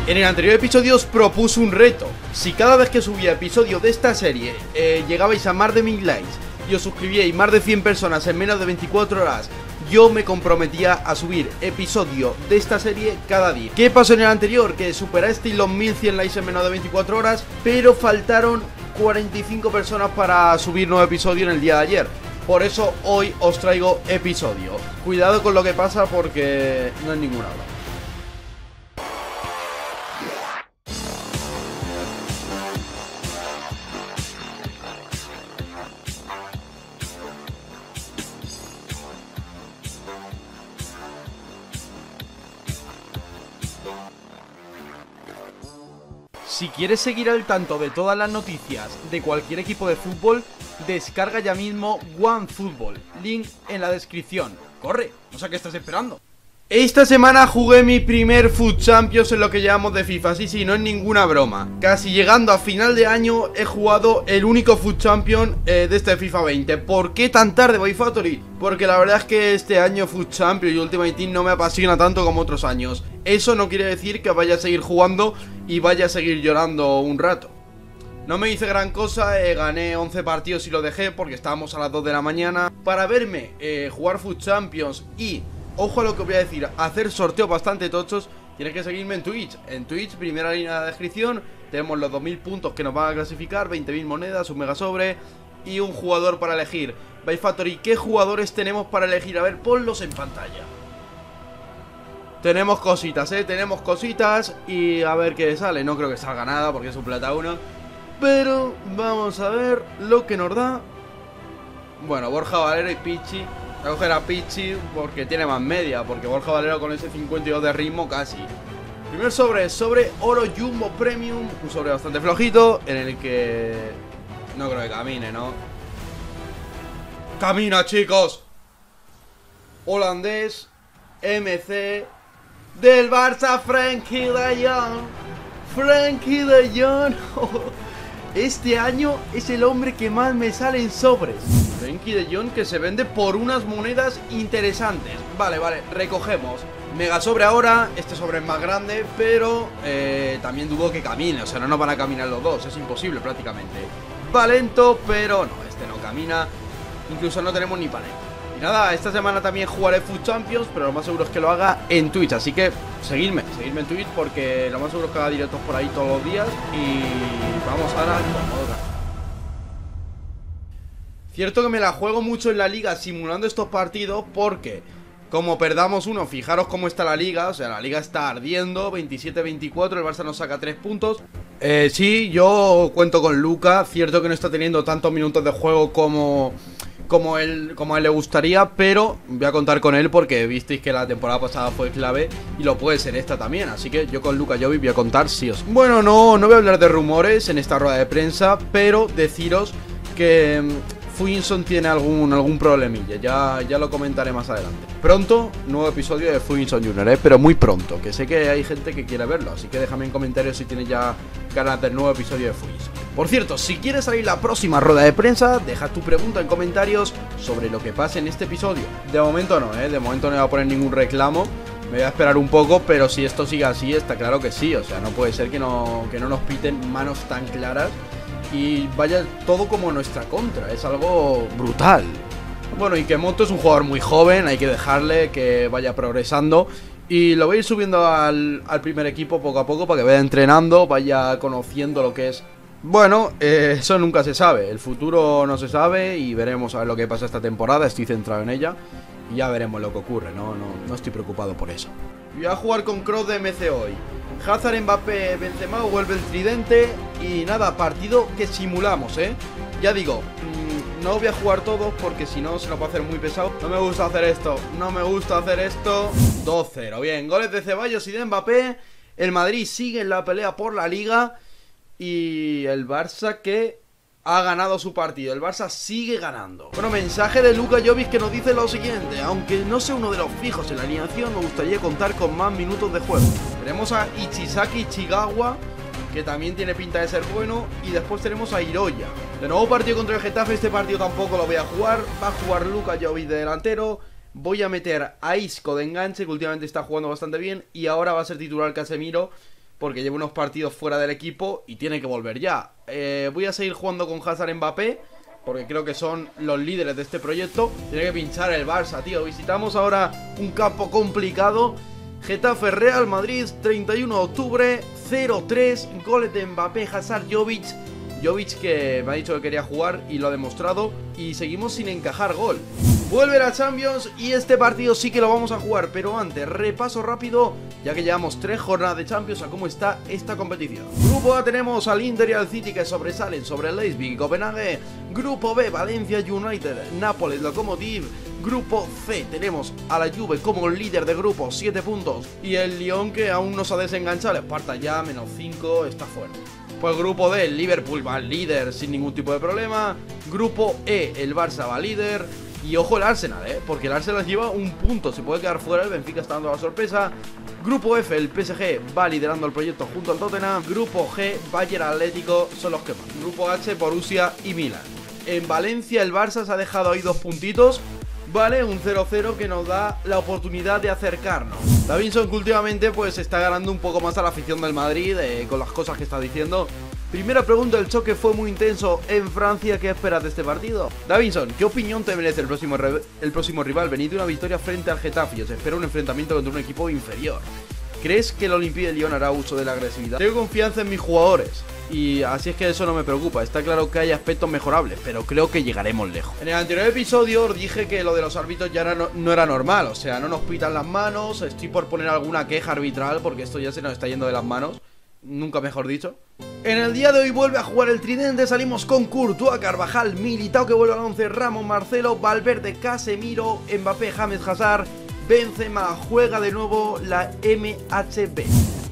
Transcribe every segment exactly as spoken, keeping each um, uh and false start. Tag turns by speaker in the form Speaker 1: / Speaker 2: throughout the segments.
Speaker 1: En el anterior episodio os propuse un reto. Si cada vez que subía episodio de esta serie eh, llegabais a más de mil likes y os suscribíais más de cien personas en menos de veinticuatro horas, yo me comprometía a subir episodio de esta serie cada día. ¿Qué pasó en el anterior? Que superasteis los mil cien likes en menos de veinticuatro horas, pero faltaron cuarenta y cinco personas para subir nuevo episodio en el día de ayer. Por eso hoy os traigo episodio. Cuidado con lo que pasa porque no es ninguna broma. Si quieres seguir al tanto de todas las noticias de cualquier equipo de fútbol, descarga ya mismo OneFootball, link en la descripción. ¡Corre! No sé qué estás esperando. Esta semana jugué mi primer Foot Champions en lo que llamamos de FIFA, sí, sí, no es ninguna broma. Casi llegando a final de año he jugado el único Foot Champions eh, de este FIFA veinte. ¿Por qué tan tarde, Boy Factory? Porque la verdad es que este año Foot Champions y Ultimate Team no me apasiona tanto como otros años. Eso no quiere decir que vaya a seguir jugando y vaya a seguir llorando un rato. No me hice gran cosa, eh, gané once partidos y lo dejé porque estábamos a las dos de la mañana. Para verme eh, jugar Foot Champions y... ojo a lo que os voy a decir, hacer sorteos bastante tochos, tienes que seguirme en Twitch. En Twitch, primera línea de descripción, tenemos los dos mil puntos que nos van a clasificar, veinte mil monedas, un mega sobre y un jugador para elegir. Boy Factory, ¿qué jugadores tenemos para elegir? A ver, ponlos en pantalla. Tenemos cositas, eh, tenemos cositas y a ver qué sale. No creo que salga nada porque es un plata uno, pero vamos a ver lo que nos da. Bueno, Borja Valero y Pichi. Voy a coger a Pichi porque tiene más media, porque Borja Valero con ese cincuenta y dos de ritmo casi. Primer sobre, sobre Oro Jumbo Premium, un sobre bastante flojito, en el que no creo que camine, ¿no? ¡Camina, chicos! Holandés, M C, del Barça, Frenkie de Jong. Frenkie de Jong. Este año es el hombre que más me sale en sobres. Frenkie de Jong, que se vende por unas monedas interesantes. Vale, vale, recogemos. Mega sobre ahora, este sobre es más grande, pero eh, también dudo que camine. O sea, no nos van a caminar los dos, es imposible prácticamente. Va lento, pero no, este no camina. Incluso no tenemos ni panel. Y nada, esta semana también jugaré Foot Champions, pero lo más seguro es que lo haga en Twitch. Así que seguidme, seguidme en Twitch porque lo más seguro es que haga directos por ahí todos los días. Y vamos ahora con otra. Cierto que me la juego mucho en la liga simulando estos partidos porque como perdamos uno, fijaros cómo está la liga. O sea, la liga está ardiendo, veintisiete veinticuatro, el Barça nos saca tres puntos. eh, Sí, yo cuento con Luka. Cierto que no está teniendo tantos minutos de juego como... Como, él, como a él le gustaría, pero voy a contar con él porque visteis que la temporada pasada fue clave y lo puede ser esta también, así que yo con Luka Jovic voy a contar sí o sí. Bueno, no, no voy a hablar de rumores en esta rueda de prensa, pero deciros que Fuinson tiene algún, algún problemilla, ya, ya lo comentaré más adelante. Pronto, nuevo episodio de Fuinson junior, ¿eh? Pero muy pronto, que sé que hay gente que quiere verlo, así que déjame en comentarios si tienes ya ganas del nuevo episodio de Fuinson. Por cierto, si quieres salir la próxima rueda de prensa, deja tu pregunta en comentarios sobre lo que pase en este episodio. De momento no, ¿eh? De momento no voy a poner ningún reclamo. Me voy a esperar un poco, pero si esto sigue así, está claro que sí. O sea, no puede ser que no, que no nos piten manos tan claras y vaya todo como nuestra contra. Es algo brutal. Bueno, y que Moto es un jugador muy joven, hay que dejarle que vaya progresando. Y lo voy a ir subiendo al, al primer equipo poco a poco para que vaya entrenando, vaya conociendo lo que es... Bueno, eh, eso nunca se sabe, el futuro no se sabe y veremos a ver lo que pasa esta temporada, estoy centrado en ella y ya veremos lo que ocurre, no, no, no estoy preocupado por eso. Voy a jugar con Kroos de M C hoy, Hazard, Mbappé, Benzema, vuelve el tridente y nada, partido que simulamos, eh. Ya digo, mmm, no voy a jugar todos porque si no se nos va a hacer muy pesado. No me gusta hacer esto, no me gusta hacer esto. dos cero, bien, goles de Ceballos y de Mbappé, el Madrid sigue en la pelea por la Liga. Y el Barça que ha ganado su partido, el Barça sigue ganando. Bueno, mensaje de Luka Jovic que nos dice lo siguiente: aunque no sea uno de los fijos en la alineación, me gustaría contar con más minutos de juego. Tenemos a Ichizaki Ichigawa, que también tiene pinta de ser bueno. Y después tenemos a Iroya. De nuevo partido contra el Getafe, este partido tampoco lo voy a jugar. Va a jugar Luka Jovic de delantero. Voy a meter a Isco de enganche, que últimamente está jugando bastante bien. Y ahora va a ser titular Casemiro. porque lleva unos partidos fuera del equipo y tiene que volver ya. eh, Voy a seguir jugando con Hazard, Mbappé, porque creo que son los líderes de este proyecto. Tiene que pinchar el Barça, tío. Visitamos ahora un campo complicado. Getafe, Real Madrid, treinta y uno de octubre, cero tres. Goles de Mbappé, Hazard, Jovic. Jovic que me ha dicho que quería jugar y lo ha demostrado. Y seguimos sin encajar gol. Vuelve la Champions y este partido sí que lo vamos a jugar. Pero antes, repaso rápido, ya que llevamos tres jornadas de Champions, a cómo está esta competición. Grupo A tenemos al Inter y al City, que sobresalen sobre el Leipzig y Copenhague. Grupo B, Valencia United, Nápoles, Lokomotiv. Grupo C, tenemos a la Juve como líder de grupo, siete puntos. Y el Lyon, que aún no se ha desenganchado, el Sparta ya, menos cinco, está fuera. Pues grupo D, el Liverpool va líder sin ningún tipo de problema. Grupo E, el Barça va líder. Y ojo el Arsenal, ¿eh? Porque el Arsenal lleva un punto, se puede quedar fuera, el Benfica está dando la sorpresa. Grupo F, el P S G va liderando el proyecto junto al Tottenham. Grupo G, Bayern, Atlético, son los que van. Grupo H, Borussia y Milan. En Valencia el Barça se ha dejado ahí dos puntitos. Vale, un cero cero que nos da la oportunidad de acercarnos. Davinson, que últimamente pues está ganando un poco más a la afición del Madrid, eh, con las cosas que está diciendo. Primera pregunta, el choque fue muy intenso en Francia, ¿qué esperas de este partido? Davinson, ¿qué opinión te merece el próximo, el próximo rival? Venid de una victoria frente al Getafe, os espera un enfrentamiento contra un equipo inferior. ¿Crees que el Olympique de Lyon hará uso de la agresividad? Tengo confianza en mis jugadores y así es que eso no me preocupa. Está claro que hay aspectos mejorables, pero creo que llegaremos lejos. En el anterior episodio os dije que lo de los árbitros ya no, no era normal. O sea, no nos pitan las manos. Estoy por poner alguna queja arbitral porque esto ya se nos está yendo de las manos, nunca mejor dicho. En el día de hoy vuelve a jugar el tridente. Salimos con Courtois, Carvajal, Militao, que vuelve al once, Ramos, Marcelo, Valverde, Casemiro, Mbappé, James, Hazard, Benzema. Juega de nuevo la M H B.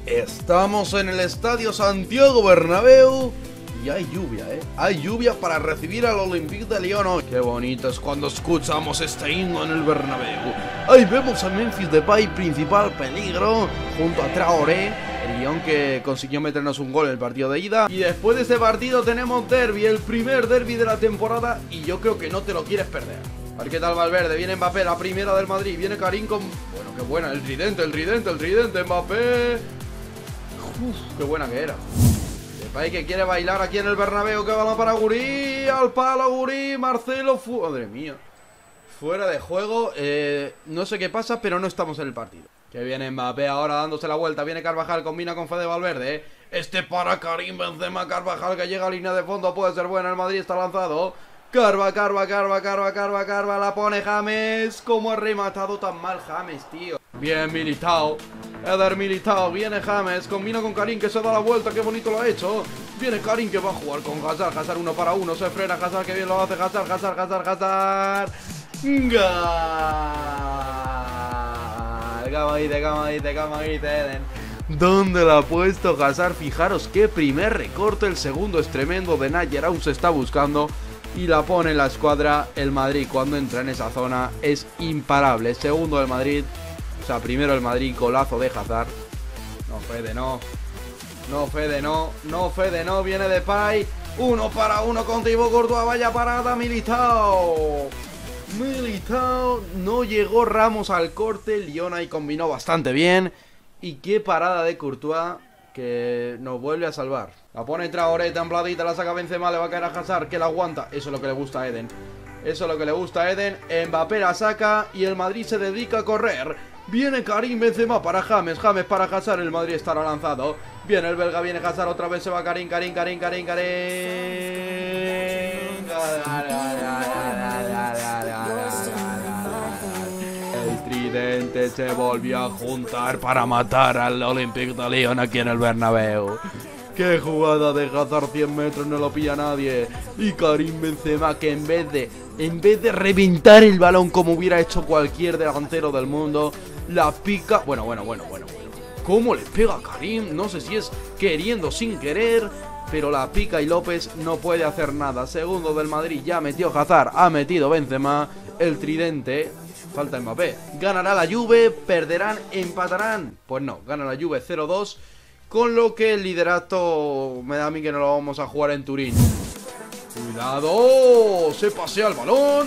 Speaker 1: Estamos en el estadio Santiago Bernabéu y hay lluvia, ¿eh? Hay lluvia para recibir al Olympique de Lyon hoy. Qué bonito es cuando escuchamos este himno en el Bernabéu. Ahí vemos a Memphis Depay, principal peligro, junto a Traoré. El Lyon que consiguió meternos un gol en el partido de ida. Y después de este partido tenemos derbi, el primer derbi de la temporada, y yo creo que no te lo quieres perder. A ver qué tal Valverde, viene Mbappé, la primera del Madrid. Viene Karim con... Bueno, qué buena, el tridente, el tridente, el tridente, Mbappé. Uf, qué buena que era. Depay que quiere bailar aquí en el Bernabéu, que va para Gurí, al palo Gurí, Marcelo, fu madre mía. Fuera de juego, eh, no sé qué pasa, pero no estamos en el partido. Que viene Mbappé ahora dándose la vuelta, viene Carvajal, combina con Fede Valverde, eh. Este para Karim Benzema, Carvajal que llega a línea de fondo, puede ser buena, el Madrid está lanzado. Carva, Carva, Carva, Carva, Carva, Carva, la pone James. ¿Cómo ha rematado tan mal James, tío? Bien Militao, Eder Militao, viene James, combina con Karim que se da la vuelta, qué bonito lo ha hecho. Viene Karim que va a jugar con Hazard, Hazard uno para uno, se frena Hazard, que bien lo hace Hazard, Hazard, Hazard, Hazard. ¡Gol! Cama dice, cama dice, cama dice Eden. ¿Dónde la ha puesto Hazard? Fijaros qué primer recorte, el segundo es tremendo, de Nayer aún se está buscando. Y la pone en la escuadra. El Madrid cuando entra en esa zona es imparable. Segundo del Madrid, o sea, primero el Madrid, golazo de Hazard. No, Fede, no. No, Fede, no. No, Fede, no. Viene Depay. Uno para uno con Thibaut Courtois. Vaya parada, Militao. Militao. No llegó Ramos al corte. Lyon ahí combinó bastante bien. Y qué parada de Courtois, que nos vuelve a salvar. La pone Traoré, templadita, la saca Benzema, le va a caer a Hazard, que la aguanta. Eso es lo que le gusta a Eden. Eso es lo que le gusta a Eden. Mbappé la saca y el Madrid se dedica a correr. Viene Karim Benzema para James, James para Hazard, el Madrid estará lanzado. Viene el belga, viene Hazard, otra vez se va Karim, Karim, Karim, Karim, Karim. El tridente se volvió a juntar para matar al Olympique de Lyon aquí en el Bernabéu. Qué jugada de Hazard, cien metros, no lo pilla nadie. Y Karim Benzema que en vez de En vez de reventar el balón como hubiera hecho cualquier delantero del mundo, la pica. Bueno, bueno, bueno, bueno, bueno. ¿Cómo le pega a Karim? No sé si es queriendo sin querer, pero la pica y López no puede hacer nada. Segundo del Madrid, ya metió Hazard, ha metido Benzema. El tridente, falta Mbappé. Ganará la Juve, perderán, empatarán. Pues no, gana la Juve cero dos. Con lo que el liderato me da a mí que no lo vamos a jugar en Turín. ¡Cuidado! Se pasea el balón.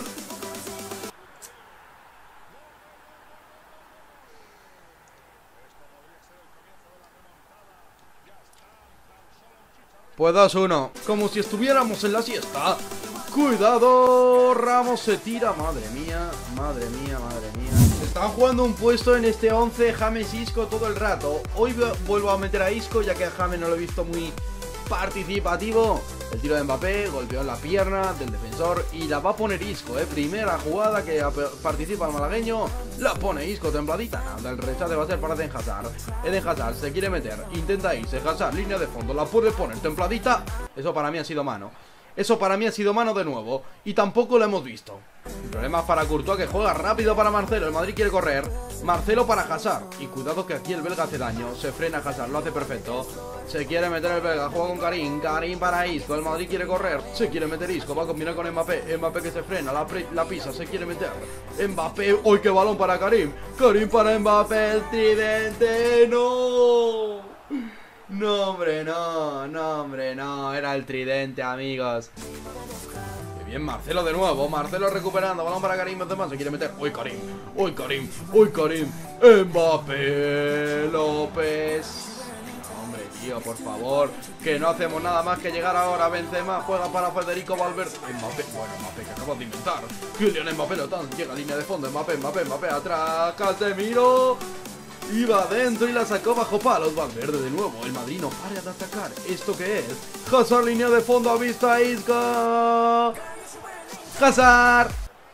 Speaker 1: Pues dos uno, como si estuviéramos en la siesta. Cuidado, Ramos se tira. Madre mía, madre mía, madre mía. Están jugando un puesto en este once James Isco todo el rato. Hoy vuelvo a meter a Isco, ya que a James no lo he visto muy participativo. El tiro de Mbappé, golpeó en la pierna del defensor y la va a poner Isco, eh. Primera jugada que participa el malagueño, la pone Isco, templadita. Nada, el rechace va a ser para Eden Hazard. Eden Hazard se quiere meter, intenta irse, Hazard, línea de fondo, la puede poner templadita. Eso para mí ha sido mano. Eso para mí ha sido mano de nuevo. Y tampoco lo hemos visto. El problema es para Courtois, que juega rápido para Marcelo. El Madrid quiere correr. Marcelo para Hazard. Y cuidado que aquí el belga hace daño. Se frena Hazard, lo hace perfecto. Se quiere meter el belga, juega con Karim. Karim para Isco, el Madrid quiere correr. Se quiere meter Isco, va a combinar con Mbappé. Mbappé que se frena, la, la pisa, se quiere meter Mbappé, ¡uy, qué balón para Karim! Karim para Mbappé, el tridente. ¡No! No, hombre, no, no, hombre, no. Era el tridente, amigos. Qué bien, Marcelo de nuevo. Marcelo recuperando, balón para Karim Benzema, se quiere meter. ¡Uy, Karim! ¡Uy, Karim! ¡Uy, Karim! Mbappé López. Hombre, tío, por favor, que no hacemos nada más que llegar ahora. Benzema juega para Federico Valverde. Mbappé, bueno, Mbappé que acabas de inventar. Kylian Mbappé, lo tan, llega a línea de fondo. Mbappé, Mbappé, Mbappé, atrás. Casemiro. Iba adentro y la sacó bajo palos. Valverde de nuevo. El Madrid no para de atacar. ¿Esto qué es? Hazard, línea de fondo. Ha visto a Isco. Hazard.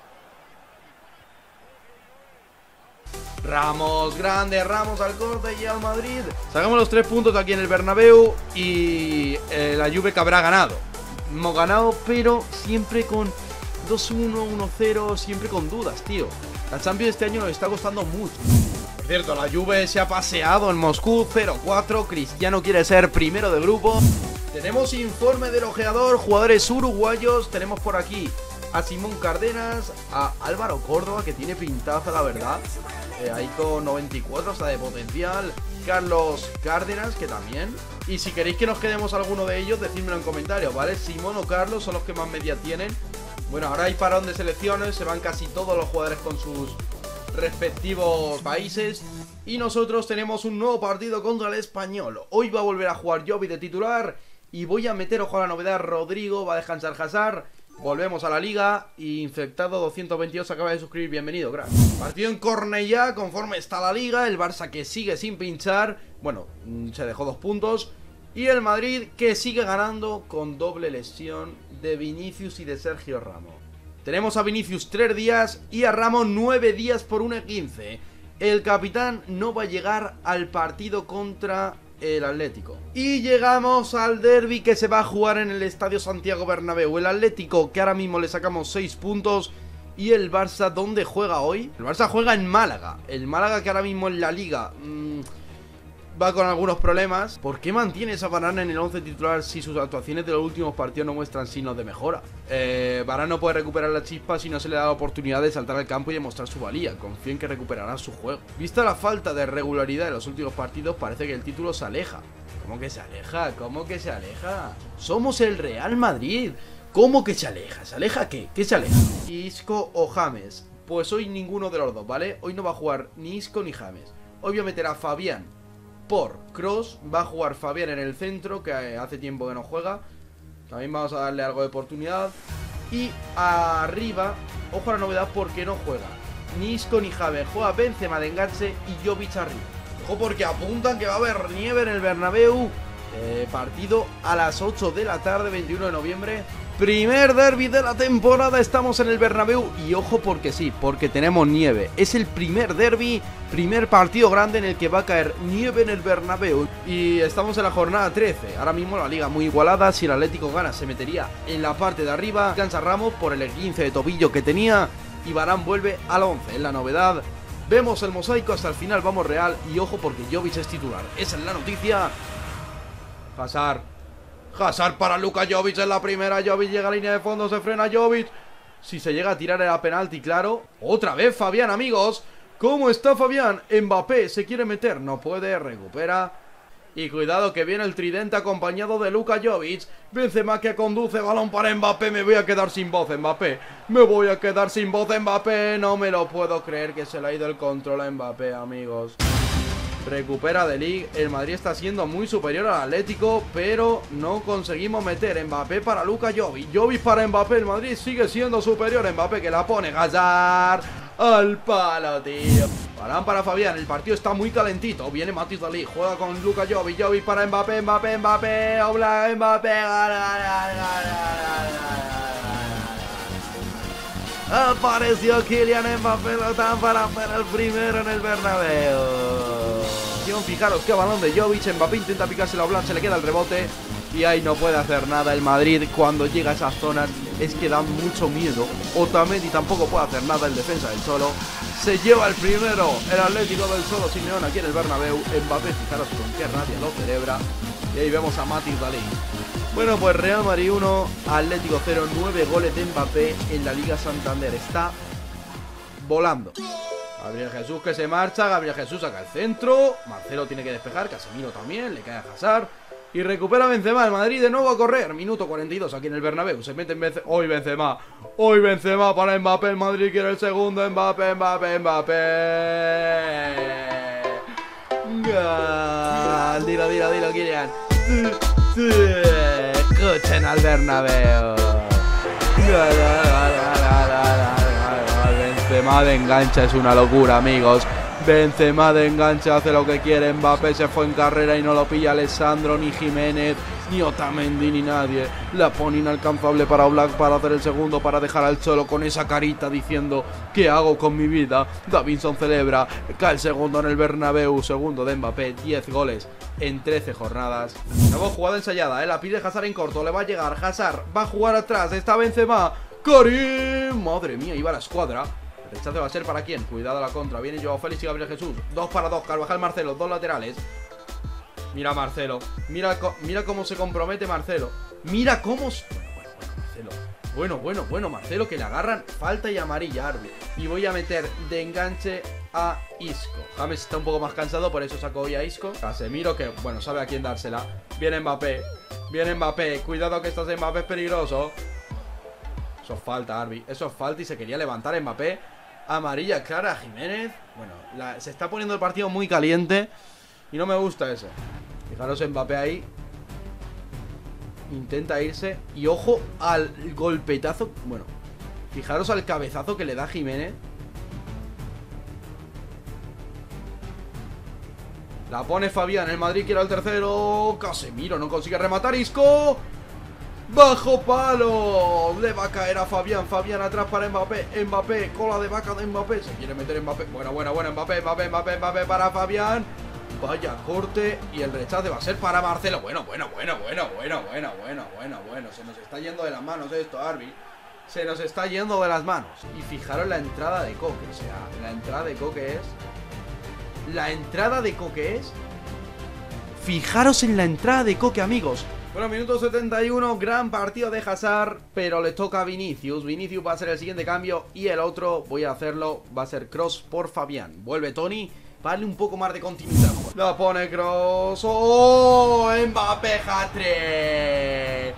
Speaker 1: Ramos, grande, Ramos al corte y al Madrid. Sacamos los tres puntos aquí en el Bernabéu. Y eh, la Juve que habrá ganado. Hemos ganado, pero siempre con dos uno, uno cero. Siempre con dudas, tío. La Champions este año nos está costando mucho. Por cierto, la Juve se ha paseado en Moscú, cero cuatro. Cristiano quiere ser primero de grupo. Tenemos informe del ojeador, jugadores uruguayos. Tenemos por aquí a Simón Cárdenas, a Álvaro Córdoba, que tiene pintaza, la verdad. Eh, ahí con noventa y cuatro, hasta de potencial. Carlos Cárdenas, que también. Y si queréis que nos quedemos alguno de ellos, decídmelo en comentarios, ¿vale? Simón o Carlos son los que más media tienen. Bueno, ahora hay parón de selecciones, se van casi todos los jugadores con sus respectivos países. Y nosotros tenemos un nuevo partido contra el Español. Hoy va a volver a jugar Jovi de titular. Y voy a meter, ojo a la novedad, Rodrigo, va a descansar Hazard. Volvemos a la liga. Y Infectado doscientos veintidós acaba de suscribir, bienvenido, crack. Partido en Cornellá, conforme está la liga. El Barça que sigue sin pinchar. Bueno, se dejó dos puntos. Y el Madrid que sigue ganando con doble lesión de Vinicius y de Sergio Ramos. Tenemos a Vinicius tres días y a Ramos nueve días por una quince. El capitán no va a llegar al partido contra el Atlético. Y llegamos al derbi que se va a jugar en el Estadio Santiago Bernabéu. El Atlético, que ahora mismo le sacamos seis puntos. Y el Barça, ¿dónde juega hoy? El Barça juega en Málaga. El Málaga, que ahora mismo en la liga mmm, va con algunos problemas. ¿Por qué mantiene esa Varane en el once titular si sus actuaciones de los últimos partidos no muestran signos de mejora? Eh, Varane no puede recuperar la chispa si no se le da la oportunidad de saltar al campo y demostrar su valía. Confío en que recuperará su juego. Vista la falta de regularidad de los últimos partidos, parece que el título se aleja. ¿Cómo que se aleja? ¿Cómo que se aleja? Somos el Real Madrid. ¿Cómo que se aleja? ¿Se aleja qué? ¿Qué se aleja? Isco o James. Pues hoy ninguno de los dos, ¿vale? Hoy no va a jugar ni Isco ni James. Hoy voy a meter a Fabián por Kroos. Va a jugar Fabián en el centro, que hace tiempo que no juega. También vamos a darle algo de oportunidad. Y arriba, ojo a la novedad, porque no juega ni Isco ni James. Juega Benzema de enganche y Jovic arriba. Ojo porque apuntan que va a haber nieve en el Bernabéu. eh, Partido a las ocho de la tarde, veintiuno de noviembre. Primer derbi de la temporada, estamos en el Bernabéu. Y ojo porque sí, porque tenemos nieve. Es el primer derbi, primer partido grande en el que va a caer nieve en el Bernabéu. Y estamos en la jornada trece. Ahora mismo la liga muy igualada. Si el Atlético gana se metería en la parte de arriba. Descansa Ramos por el quince de tobillo que tenía. Y Varane vuelve al once, es la novedad. Vemos el mosaico hasta el final, vamos Real. Y ojo porque Jovic es titular, esa es la noticia. Hazard Hazard para Luka Jovic en la primera. Jovic llega a línea de fondo, se frena Jovic. Si se llega a tirar era penalti, claro. Otra vez Fabián, amigos. ¿Cómo está Fabián? Mbappé se quiere meter, no puede, recupera. Y cuidado que viene el tridente acompañado de Luka Jovic. Benzema que conduce, balón para Mbappé. Me voy a quedar sin voz, Mbappé. Me voy a quedar sin voz, Mbappé. No me lo puedo creer que se le ha ido el control a Mbappé, amigos. Recupera De Ligt. El Madrid está siendo muy superior al Atlético, pero no conseguimos meter. Mbappé para Luka Jovic. Jovic para Mbappé. El Madrid sigue siendo superior. Mbappé que la pone. Hazard al palo, tío. Balón para Fabián. El partido está muy calentito. Viene Matthijs de Ligt. Juega con Luka Jovic. Jovic para Mbappé. Mbappé, Mbappé. Oblak, Mbappé. Gana, gana, gana, gana. Apareció Kylian Mbappé, lo dan para hacer el primero en el Bernabéu. Fijaros qué balón de Jovic. Mbappé intenta picárselo a Oblak, se le queda el rebote y ahí no puede hacer nada el Madrid. Cuando llega a esas zonas es que dan mucho miedo. Otamendi tampoco puede hacer nada, el defensa del Cholo. Se lleva el primero el Atlético del Cholo Simeone aquí en el Bernabéu. Mbappé, fijaros con qué rabia lo celebra. Y ahí vemos a Matthijs de Ligt. Bueno, pues Real Madrid uno, Atlético cero, nueve goles de Mbappé en la Liga Santander. Está volando. Gabriel Jesús que se marcha, Gabriel Jesús saca el centro. Marcelo tiene que despejar, Casemiro también, le cae a Hazard. Y recupera Benzema, el Madrid de nuevo a correr. Minuto cuarenta y dos aquí en el Bernabéu. Se mete en Benzema. Hoy Benzema. Hoy Benzema para Mbappé. El Madrid quiere el segundo. Mbappé, Mbappé, Mbappé. Gol. Dilo, dilo, dilo, Kylian. Escuchen al Bernabéu. Benzema de engancha es una locura, amigos. Benzema de engancha hace lo que quiere. Mbappé se fue en carrera y no lo pilla Alessandro, ni Jiménez, ni Otamendi, ni nadie. La pone inalcanzable para Oblak para hacer el segundo, para dejar al Cholo con esa carita diciendo ¿qué hago con mi vida? Davinson celebra, cae el segundo en el Bernabéu. Segundo de Mbappé, diez goles en trece jornadas. Nueva jugada ensayada, ¿eh? La pide Hazard en corto, le va a llegar Hazard, va a jugar atrás, está Benzema. Karim, madre mía, iba a la escuadra. El rechace va a ser para quién, cuidado a la contra. Viene Joao Félix y Gabriel Jesús, dos para dos, Carvajal, Marcelo, dos laterales. Mira Marcelo, mira, mira cómo se compromete Marcelo. Mira cómo... Bueno, bueno, bueno, Marcelo. Bueno, bueno, bueno, Marcelo, que le agarran falta y amarilla, Arby. Y voy a meter de enganche a Isco. James está un poco más cansado, por eso sacó hoy a Isco. Casemiro, que, bueno, sabe a quién dársela. Viene Mbappé, viene Mbappé. Cuidado que estás en Mbappé, es peligroso. Eso es falta, Arby, eso es falta y se quería levantar Mbappé. Amarilla clara a Jiménez. Bueno, la, se está poniendo el partido muy caliente y no me gusta eso. Fijaros Mbappé ahí. Intenta irse. Y ojo al golpetazo. Bueno, fijaros al cabezazo que le da Jiménez. La pone Fabián. El Madrid quiere el tercero. Casemiro no consigue rematar. Isco. ¡Bajo palo! Le va a caer a Fabián. Fabián atrás para Mbappé. Mbappé, cola de vaca de Mbappé. Se quiere meter Mbappé. Bueno, bueno, bueno. Mbappé, Mbappé, Mbappé, Mbappé para Fabián. Vaya corte. Y el rechace va a ser para Marcelo. Bueno, bueno, bueno, bueno, bueno, bueno, bueno, bueno, bueno. Se nos está yendo de las manos esto, Arby. Se nos está yendo de las manos. Y fijaros la entrada de Coque. O sea, la entrada de Coque es... La entrada de Coque es... Fijaros en la entrada de Coque, amigos. Bueno, minuto setenta y uno, gran partido de Hazard, pero le toca a Vinicius. Vinicius va a ser el siguiente cambio y el otro, voy a hacerlo, va a ser Kroos por Fabián. Vuelve Toni, para darle un poco más de continuidad. La pone Kroos. ¡Oh! Mbappé hat-trick.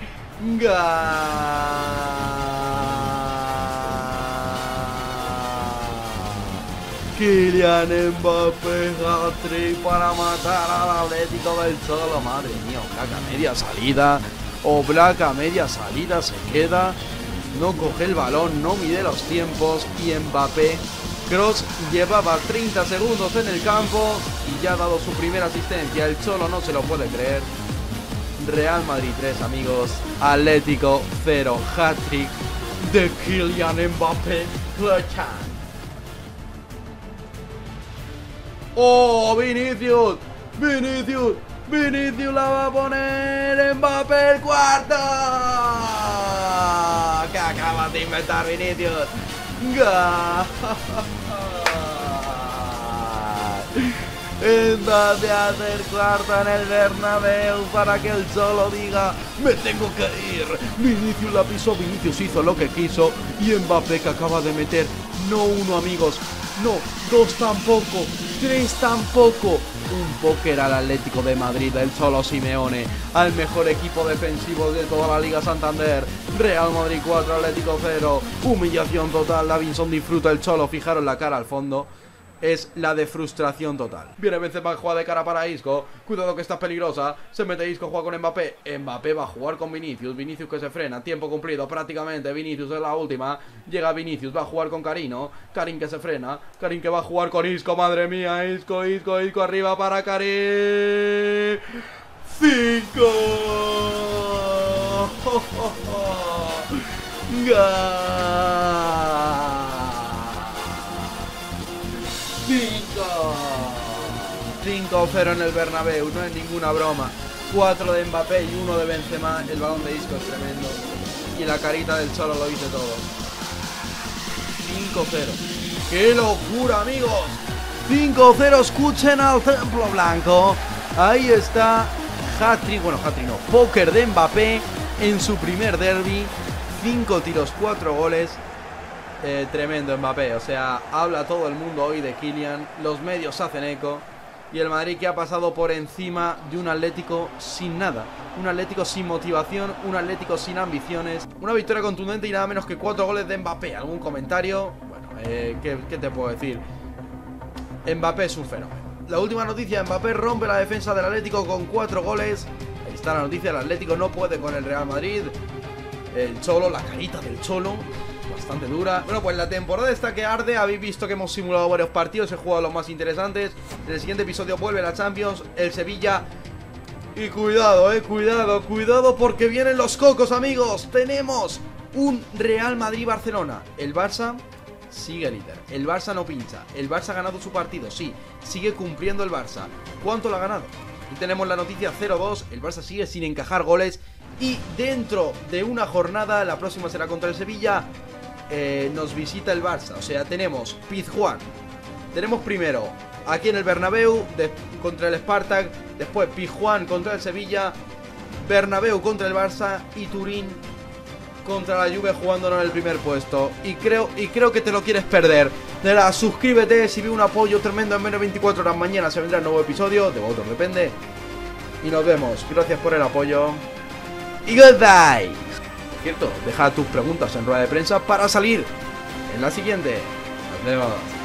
Speaker 1: Kylian Mbappé hat-trick para matar al Atlético del Cholo. Madre mía, Oblak a media salida. Oblak a media salida se queda. No coge el balón, no mide los tiempos. Y Mbappé, Kroos llevaba treinta segundos en el campo y ya ha dado su primera asistencia. El Cholo no se lo puede creer. Real Madrid tres, amigos. Atlético cero. Hat-trick de Kylian Mbappé. Clochan. ¡Oh, Vinicius! ¡Vinicius! ¡Vinicius la va a poner! ¡Mbappé el cuarto! ¿Qué acabas de inventar, Vinicius? ¡Gol! Mbappé hace el cuarto en el Bernabéu para que el Cholo diga ¡me tengo que ir! Vinicius la pisó, Vinicius hizo lo que quiso y Mbappé que acaba de meter no uno, amigos, no, dos tampoco, tres tampoco. Un póker al Atlético de Madrid del Cholo Simeone, al mejor equipo defensivo de toda la Liga Santander. Real Madrid cuatro, Atlético cero. Humillación total, Davinson disfruta el Cholo, fijaros la cara al fondo. es la de frustración total. Viene Benzema, juega de cara para Isco. Cuidado que está peligrosa. Se mete Isco, juega con Mbappé. Mbappé va a jugar con Vinicius. Vinicius que se frena. Tiempo cumplido prácticamente. Vinicius es la última. Llega Vinicius, va a jugar con Carino. Karim que se frena. Karim que va a jugar con Isco. Madre mía, Isco, Isco, Isco. Arriba para Karim. Cinco. cinco cero en el Bernabéu, no es ninguna broma. Cuatro de Mbappé y uno de Benzema. El balón de Isco es tremendo. Y la carita del Cholo lo dice todo. cinco cero. ¡Qué locura, amigos! cinco cero, escuchen al Templo Blanco. Ahí está. Hat-trick, bueno, hat-trick no. Póker de Mbappé en su primer derbi. cinco tiros, cuatro goles. Eh, tremendo Mbappé, o sea, habla todo el mundo hoy de Kylian. Los medios hacen eco. Y el Madrid que ha pasado por encima de un Atlético sin nada. Un Atlético sin motivación, un Atlético sin ambiciones. Una victoria contundente y nada menos que cuatro goles de Mbappé. ¿Algún comentario? Bueno, eh, ¿qué, ¿qué te puedo decir? Mbappé es un fenómeno. La última noticia, Mbappé rompe la defensa del Atlético con cuatro goles. Ahí está la noticia, el Atlético no puede con el Real Madrid. El Cholo, la carita del Cholo, bastante dura. Bueno, pues la temporada está que arde. Habéis visto que hemos simulado varios partidos. He jugado los más interesantes. En el siguiente episodio vuelve la Champions, el Sevilla. Y cuidado, eh, cuidado, cuidado, porque vienen los cocos, amigos. Tenemos un Real Madrid-Barcelona. El Barça sigue líder. El Barça no pincha. El Barça ha ganado su partido, sí. Sigue cumpliendo el Barça. ¿Cuánto lo ha ganado? Aquí tenemos la noticia cero dos. El Barça sigue sin encajar goles. Y dentro de una jornada, la próxima será contra el Sevilla, eh, nos visita el Barça. O sea, tenemos Pizjuán. Tenemos primero aquí en el Bernabéu de, contra el Spartak. Después Pizjuán contra el Sevilla, Bernabéu contra el Barça y Turín contra la Juve, jugándonos en el primer puesto. Y creo, y creo que te lo quieres perder. De verdad, suscríbete si vi un apoyo tremendo en menos de veinticuatro horas. Mañana se vendrá el nuevo episodio, de vosotros depende. Y nos vemos, gracias por el apoyo. Y goodbye. Por cierto, deja tus preguntas en rueda de prensa para salir en la siguiente. Nos vemos.